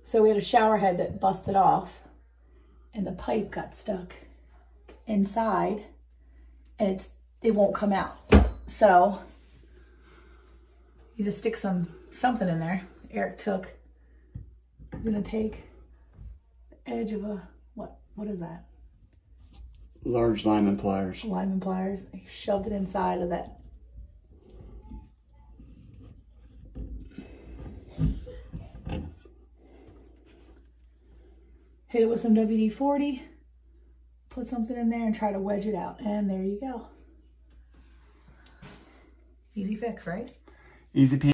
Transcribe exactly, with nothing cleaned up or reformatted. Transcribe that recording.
So we had a shower head that busted off and the pipe got stuck inside and it's it won't come out. So you just stick some something in there. Eric took, he's gonna take the edge of a, what, what is that? Large Lineman Pliers. Lineman Pliers. He shoved it inside of that. Hit it with some W D forty, put something in there and try to wedge it out. And there you go. Easy fix, right? Easy peasy.